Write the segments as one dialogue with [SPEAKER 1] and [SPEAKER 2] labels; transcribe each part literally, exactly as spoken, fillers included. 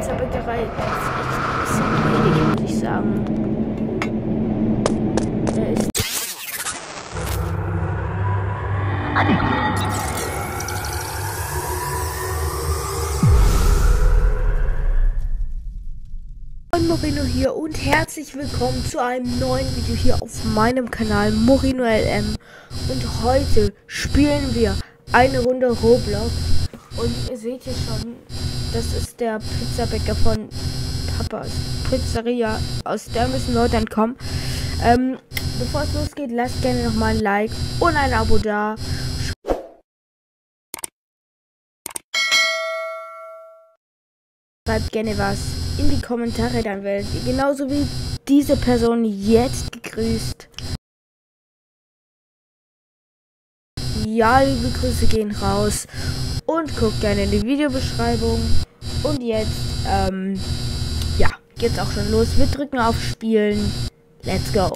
[SPEAKER 1] Pizzabäckerei. Das ist echt ein bisschen wenig, muss ich sagen. Der ist Morino hier und herzlich willkommen zu einem neuen Video hier auf meinem Kanal Morino L M. Und heute spielen wir eine Runde Roblox. Und ihr seht hier schon, das ist der Pizzabäcker von Papas Pizzeria. Aus der müssen Leute entkommen. Ähm, bevor es losgeht, lasst gerne nochmal ein Like und ein Abo da. Schreibt gerne was in die Kommentare, dann werdet ihr genauso wie diese Person jetzt gegrüßt. Ja, liebe Grüße gehen raus und guckt gerne in die Videobeschreibung. Und jetzt, ähm, ja, geht's auch schon los. Wir drücken auf Spielen. Let's go.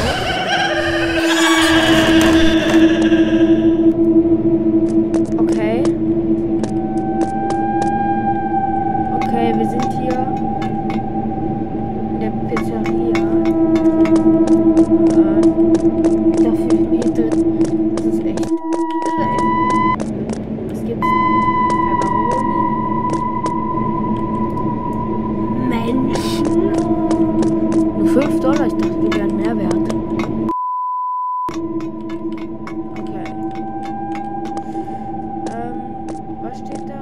[SPEAKER 1] Okay. Okay, wir sind hier in der Pizzeria. Äh, dafür hier drin. Das ist echt irre. Was gibt's denn? Pepperoni. Menschen. Nur fünf Dollar. Ich dachte, die wären mehr wert. Okay. Ähm, was steht da?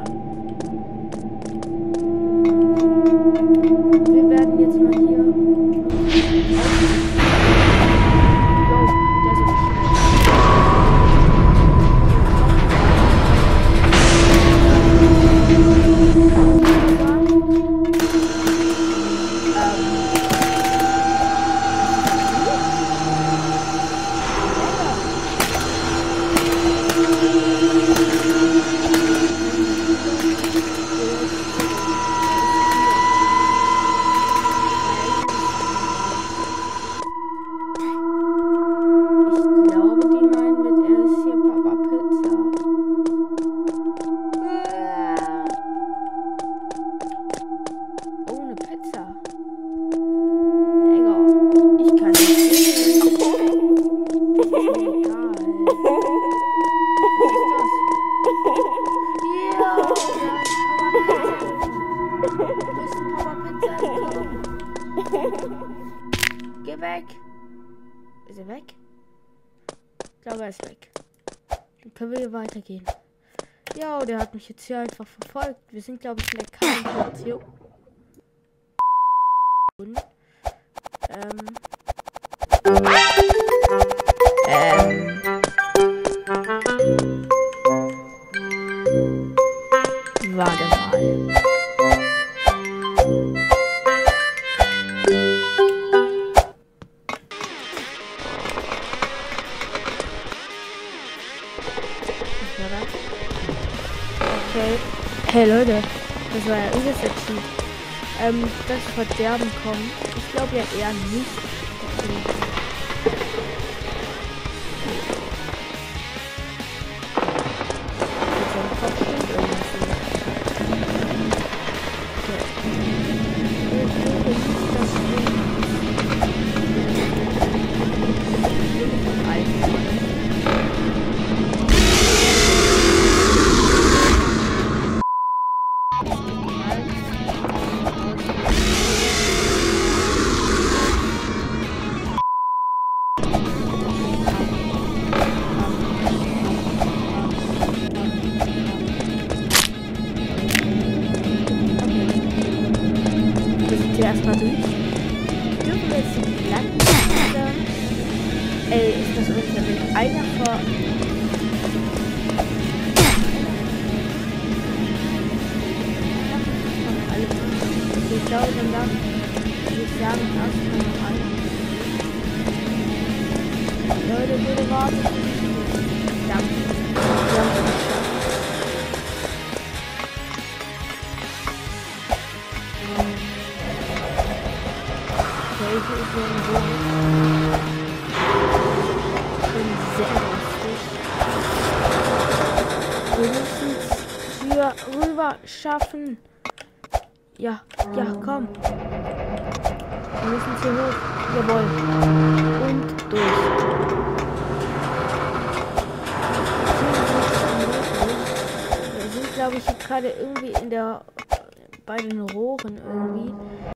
[SPEAKER 1] Wir werden jetzt mal hier. Jo, der ist aber schnell. Geh weg. Ist er weg? Ich glaube, er ist weg. Dann können wir hier weitergehen. Ja, der hat mich jetzt hier einfach verfolgt. Wir sind, glaube ich, in der Kanalisation. Ähm. Ähm. Warte mal. Okay. Hey Leute, das war ja übelst der Cheat. Ähm, das Verderben kommt. Ich glaube ja eher nicht. Erstmal durch. Dürfen wir jetzt die Platten? Ey, ist das unverwirrt? Einer vor. Okay, ich glaube, dann darf ich sagen, erstmal noch einer. Leute, bitte warten. Danke. Wir haben es geschafft. Welche ist denn so? Ich bin sehr lustig. Wir müssen es hier rüber schaffen. Ja, ja, komm. Wir müssen hier hoch. Jawohl. Und durch. Wir sind, glaube ich, gerade irgendwie in der... bei den Rohren irgendwie.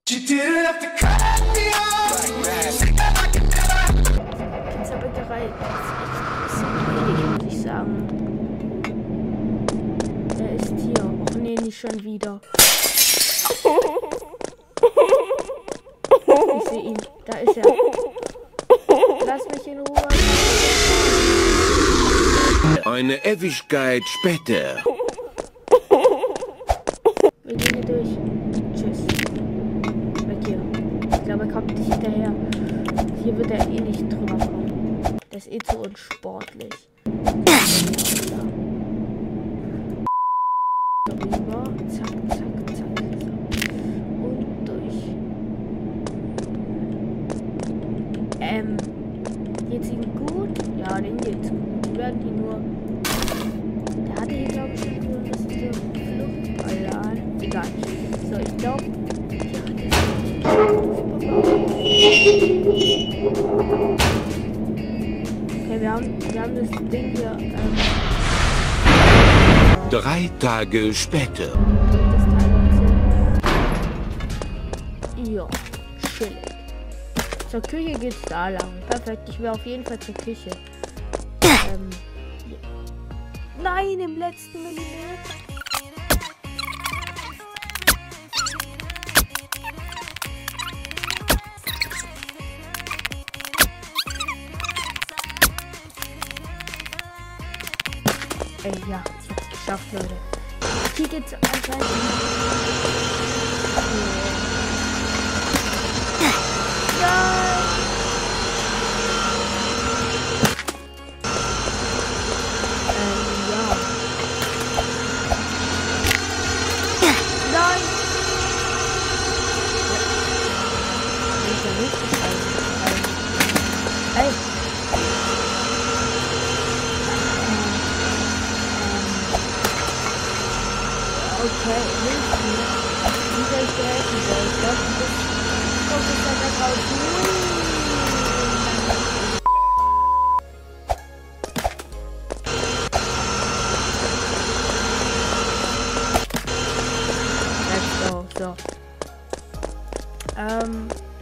[SPEAKER 1] Pizzabäckerei ist echt ein bisschen wenig, muss ich sagen. Er ist hier. Och nee, nicht schon wieder. Ich sehe ihn. Da ist er. Lass mich in Ruhe.
[SPEAKER 2] Eine Ewigkeit später.
[SPEAKER 1] Wir gehen hier durch. Tschüss. Weg hier. Ich glaube, er kommt nicht hinterher. Hier wird er eh nicht drüber kommen. Der ist eh zu unsportlich. Darüber. Zack, zack, zack. So. Und durch. Ähm. Geht's ihm gut? Ja, den geht's gut. Wir werden ihn nur... Der hatte hier, glaube ich, schon so ein bisschen Fluchtballon. Egal. So, ich glaube... Okay, wir haben, wir haben das Ding hier... Ähm,
[SPEAKER 2] Drei Tage später.
[SPEAKER 1] das Teil erzählen. Ja, chillig. Zur Küche geht's da lang. Perfekt, ich will auf jeden Fall zur Küche. Ähm, ja. Nein, im letzten Millimeter. Ey, ja, ich hab's geschafft, Leute. Hier geht's anscheinend. Nein! Ähm, ja. Nein! Ich bin richtig eingeschaltet. Ey! Okay, hilf mir. Wie soll ich dir helfen soll? Ich glaube, du bist... Oh, bist da gleich raus. Let's go. So. Ähm...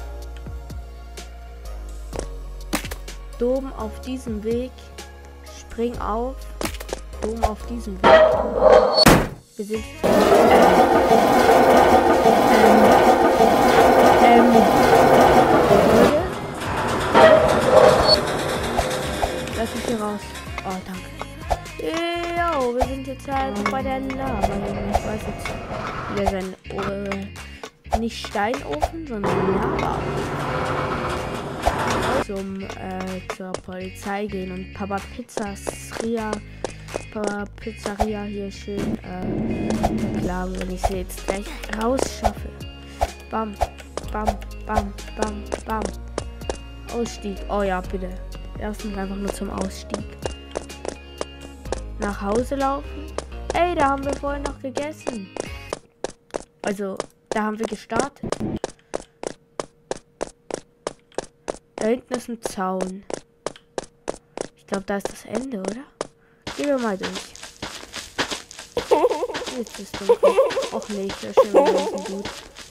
[SPEAKER 1] Dom auf diesem Weg. Spring auf. Dom auf diesem Weg. Wir sind... Ähm... Ähm... Leute? Lass mich hier raus. Oh, danke. Jo, wir sind jetzt halt bei der Lava. Ich weiß jetzt... Wieder sein... Äh, nicht Steinofen, sondern Lava. Zum, äh, zur Polizei gehen und Papa Pizzeria... Papa Pizzeria hier schön, äh, klar, wenn ich sie jetzt gleich rausschaffe. Bam, bam, bam, bam, bam. Ausstieg. Oh ja, bitte. Erstens einfach nur zum Ausstieg. Nach Hause laufen. Ey, da haben wir vorhin noch gegessen. Also, da haben wir gestartet. Da hinten ist ein Zaun. Ich glaube, da ist das Ende, oder? Gehen wir mal durch. Jetzt ist es dunkel. Och nee, ich höre schon mal gut.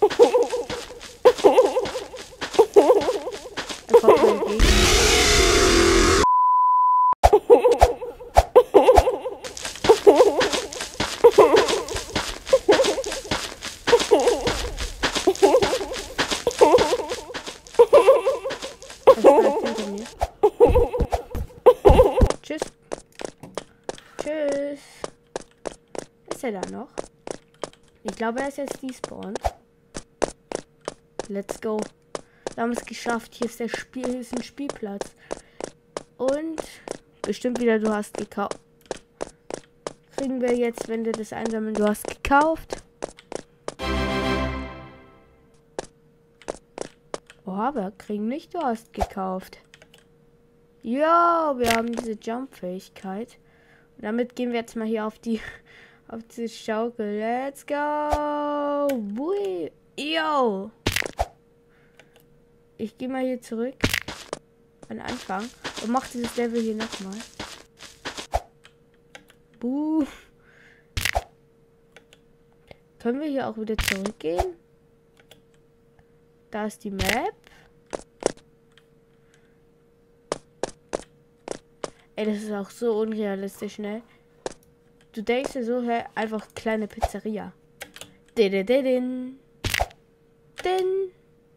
[SPEAKER 1] Er kommt mir entgegen. Er bleibt hinter mir. Tschüss. Tschüss. Ist er da noch? Ich glaube, er ist jetzt despawned. Let's go. Wir haben es geschafft. Hier ist der Spiel, hier ist ein Spielplatz. Und bestimmt wieder, du hast gekauft. Kriegen wir jetzt, wenn wir das einsammeln, du hast gekauft. Oh, aber kriegen nicht, du hast gekauft. Ja, wir haben diese Jump-Fähigkeit. Damit gehen wir jetzt mal hier auf die Auf die Schaukel. Let's go. Bui. Yo. Ich gehe mal hier zurück. An den Anfang. Und mach dieses Level hier nochmal. Buh. Können wir hier auch wieder zurückgehen? Da ist die Map. Ey, das ist auch so unrealistisch, ne? Du denkst dir so, hä, einfach kleine Pizzeria. Din, din, din.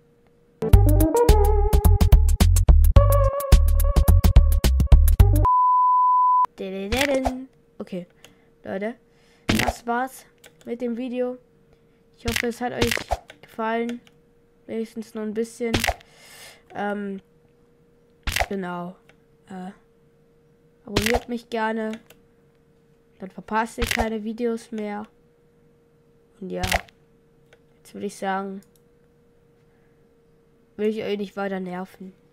[SPEAKER 1] Okay, Leute, das war's mit dem Video. Ich hoffe, es hat euch gefallen. Wenigstens nur ein bisschen. Ähm, genau. Äh, abonniert mich gerne. Dann verpasst ihr keine Videos mehr. Und ja, jetzt würde ich sagen, will ich euch nicht weiter nerven.